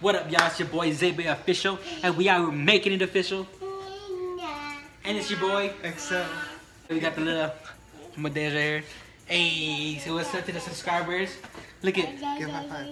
What up, y'all? It's your boy Zebe Official, and we are making it official. And it's your boy XL. We got the little Madeja here. Hey, so what's up to the subscribers? Look at. Give high five.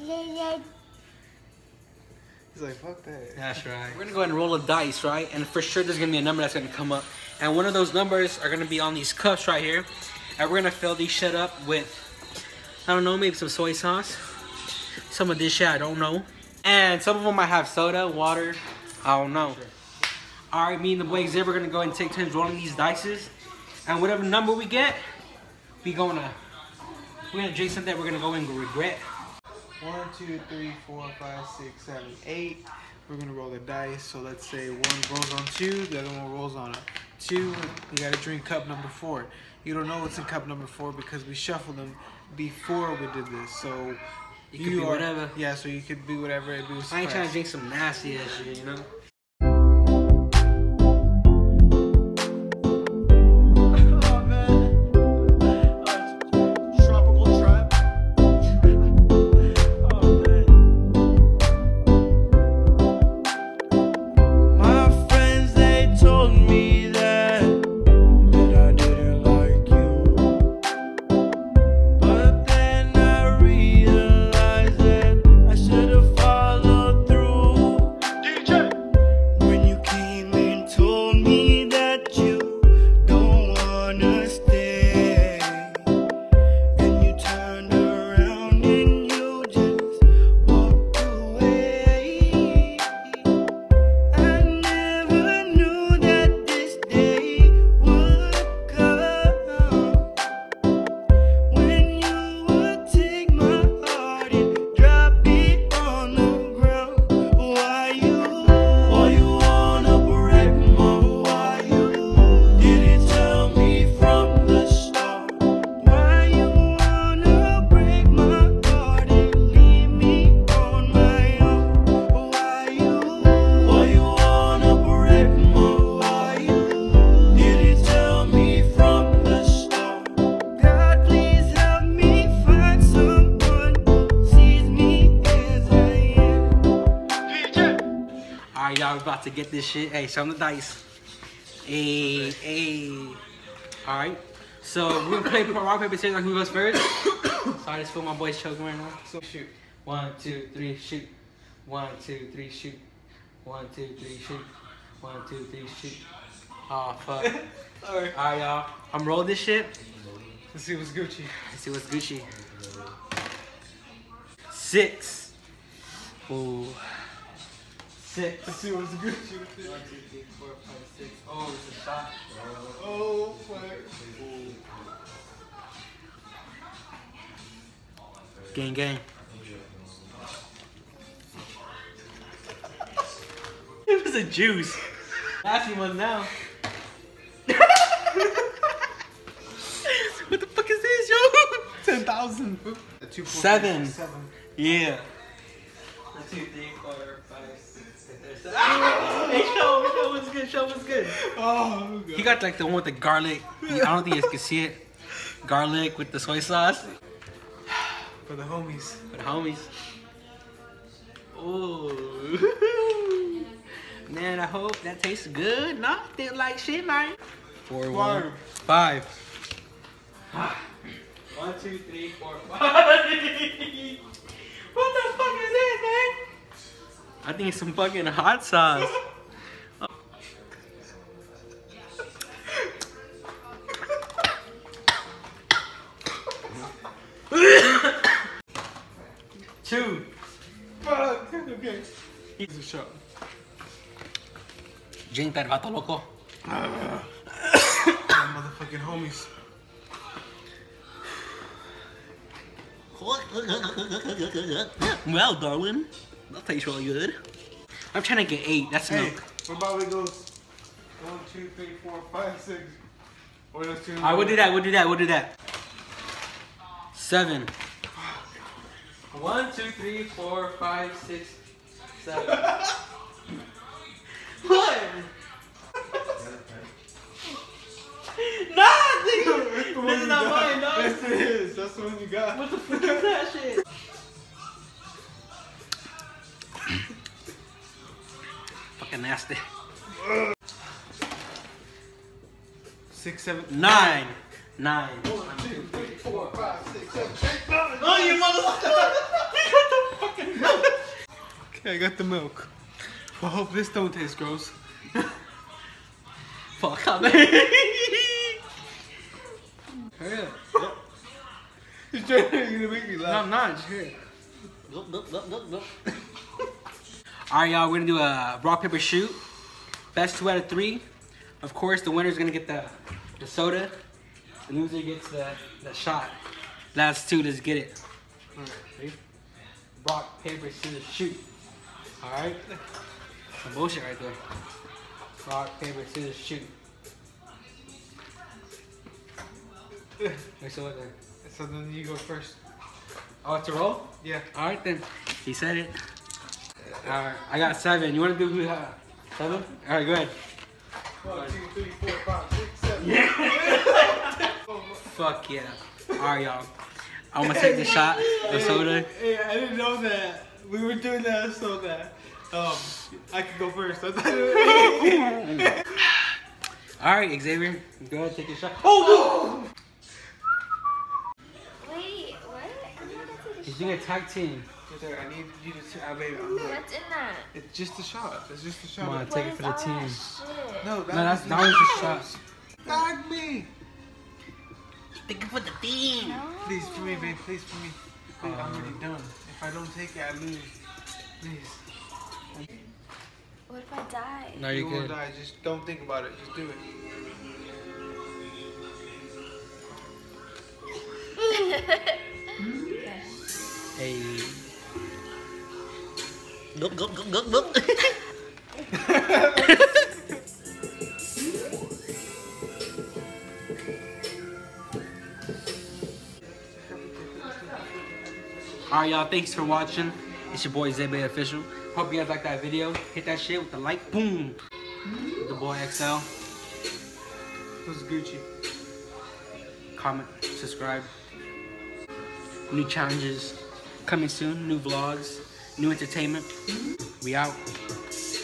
He's like, fuck that. That's right. We're gonna go ahead and roll a dice, right? And for sure, there's gonna be a number that's gonna come up, and one of those numbers are gonna be on these cups right here, and we're gonna fill these shit up with, I don't know, maybe some soy sauce, some of this shit, I don't know, and some of them might have soda, water, I don't know. All right, me and the boy Xavier, we're gonna go ahead and take turns rolling these dices, and whatever number we get, we're gonna drink something that we're gonna go and regret. 1, 2, 3, 4, 5, 6, 7, 8. We're gonna roll the dice. So let's say one rolls on 2, the other one rolls on a 2. You gotta drink cup number 4. You don't know what's in cup number 4 because we shuffled them before we did this. So You could be whatever. Yeah, so you could be whatever. It be I ain't trying to drink some nasty ass shit, you know? Alright, y'all, we're about to get this shit. Hey, show them the dice. Hey, hey. Alright. So, we're gonna play rock, paper, scissors. Who goes first? Sorry, I just feel my boy's choking right now. So, shoot. 1, 2, 3, shoot. 1, 2, 3, shoot. 1, 2, 3, shoot. 1, 2, 3, shoot. Oh, fuck. Alright, y'all. I'm rolling this shit. Let's see what's Gucci. Let's see what's Gucci. 6. Ooh. 6. Let's see what's Gucci. 1, 2, 3, 4, 5, 6. Oh, it's a shot. Oh, fuck. Gang, gang. It was a juice. Nasty one now. What the fuck is this, yo? 10,000. 7. 7. Yeah. 1, 2, 3, 4, 5, 6, 7. Ah! Hey, show what's good, show what's good. Oh, God. He got like the one with the garlic. I don't think you guys can see it. Garlic with the soy sauce. For the homies. For the homies. Ooh. Man, I hope that tastes good. No, feel like shit, man. 4, 1, 5. 1, 2, 3, 4, 5. What the fuck is this, man? I think it's some fucking hot sauce. Two. Fuck. Okay. Here's a shot. Drink that, vato loco. Motherfucking homies. Well, darling, that tastes really good. I'm trying to get 8. That's Hey, milk. what about we goes 1, 2, 3, 4, 5, 6. Or that's 2. Alright, we'll do that. We'll do that. We'll do that. 7. 1, 2, 3, 4, 5, 6, 7. What? Nah, nigga. This is not mine, dog. Yes, it is. That's the one you got. What the fuck is that shit? bastard. 6, 7, 9. 9. 1, 2, 3, 4, 5, 6, 7, 8, 9. Oh, you motherfucker! You got the fucking milk. Okay, I got the milk. I hope this don't taste gross. Fuck up. Hurry up. You're gonna make me No, laugh. I'm not. Just here. Alright, y'all. We're gonna do a rock, paper, shoot. Best 2 out of 3. Of course, the winner's gonna get the soda. The loser gets the shot. Last 2, let's get it. Alright, ready? Rock, paper, scissors, shoot. Alright? Some bullshit right there. Rock, paper, scissors, shoot. Wait, so what then? So then you go first. Oh, it's a roll? Yeah. Alright then. He said it. Alright, I got 7. You wanna do 7? Alright, go ahead. 1, 2, 3, 4, 5, 6, 7. Yeah. Fuck yeah. Alright, y'all. I'm gonna take the shot, the soda. Hey, I didn't know that. We were doing that so that I could go first. I thought Alright, Xavier. Go ahead, take your shot. Oh! Wait, what? I'm not gonna take a He's doing a tag team. I need you to baby. Ooh, what's in that? It's just a shot. It's just a shot. Come on, take it for the What is all team. that shit? No, No, that was just shots. Tag me. Take it for the team. No. Please for me, babe. Please for me. Please, I'm already done. If I don't take it, I lose. Please. What if I die? No, You you're won't good. die. Just don't think about it. Just do it. Okay. Hey. Look, look, look, look, look. Alright, y'all. Thanks for watching. It's your boy Zebe Official. Hope you guys liked that video. Hit that shit with the like. Boom. With the boy XL. Who's Gucci? Comment, subscribe. New challenges coming soon. New vlogs. New entertainment. We out.